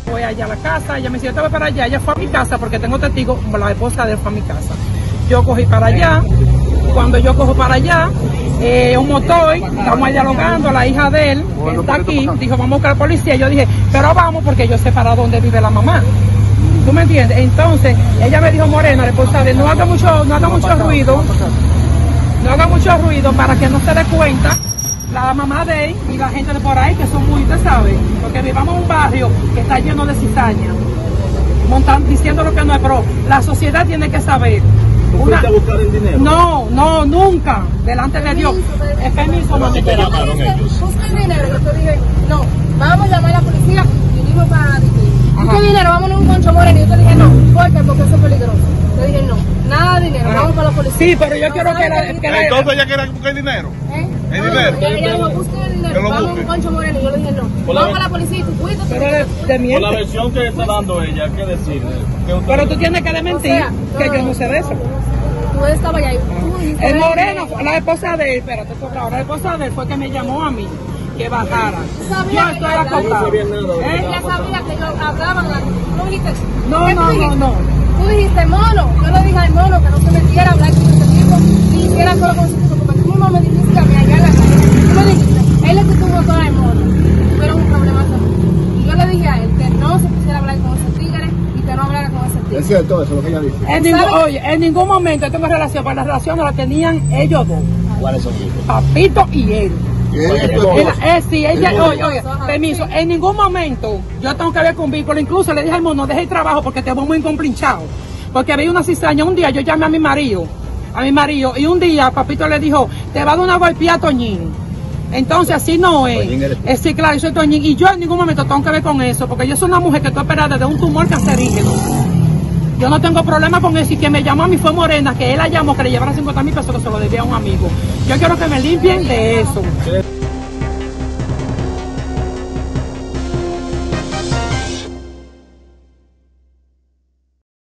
fue allá a la casa, ella me dice, yo te voy para allá, ella fue a mi casa porque tengo testigos, la esposa de él fue a mi casa. Yo cogí para allá, cuando yo cojo para allá, un motor, estamos ahí dialogando, la hija de él, que está aquí, dijo, vamos a buscar a la policía. Yo dije, pero vamos porque yo sé para dónde vive la mamá. ¿Tú me entiendes? Entonces, ella me dijo, Morena, la esposa de él, no haga mucho ruido, no haga mucho ruido para que no se dé cuenta la mamá de él y la gente de por ahí, que son muy, usted sabe, porque vivamos en un barrio que está lleno de cizaña, diciendo lo que no es, pero la sociedad tiene que saber. ¿Tú fuiste a buscar el dinero? No, nunca, delante de Dios. Es permiso, no me queda. Busca el dinero, yo te dije, no, vamos a llamar a la policía y digo para decir, ¿qué dinero? Vámonos a un Concho Moreno. Y yo te dije, no, porque eso es peligroso. Te dije, no, nada de dinero, vamos para la policía. Sí, pero yo quiero que la... Entonces ella quiere buscar el dinero. ¿El dinero? Ella dijo, busca el dinero, vamos a un Concho Moreno. Y yo le dije, no, vamos para la policía y tú fuiste. Por la versión que está dando ella, ¿qué decir? Pero tú tienes que desmentir, que yo no sé de eso. Tú estabas allá. El Moreno, la esposa de él, espérate, ahora la esposa de él fue que me llamó a mí, que bajara. Ella sabía que yo hablaba, no dijiste. No. Tú dijiste mono, yo le dije al mono que no se metiera a hablar con ese tipo, ni hiciera solo con ese tipo, porque tú mismo me dijiste a mí allá en la calle. Tú me dijiste, él es que tuvo todo el mono, pero un problema también. Y yo le dije a él que no se pusiera a hablar con ese tigre y que no hablara con ese tigre. Es cierto eso, lo que ella dice. En ningún momento yo tengo relación, pero la relación la tenían ellos dos. ¿Cuáles son ellos? Papito y él. Sí, ella, Oye, permiso, en ningún momento yo tengo que ver con vínculo, incluso le dije al mono, deja el trabajo porque te voy muy incomplinchado, porque había una cizaña. Un día yo llamé a mi marido, y un día Papito le dijo, te va a dar una golpeada a Toñín. Entonces así no es. Sí, claro, yo soy Toñín, y yo en ningún momento tengo que ver con eso, porque yo soy una mujer que estoy operada de un tumor cancerígeno. Yo no tengo problema con eso, y que me llamó a mí fue Morena, que él la llamó, que le llevara 50,000 pesos, que se lo debía a un amigo. Yo quiero que me limpien de eso.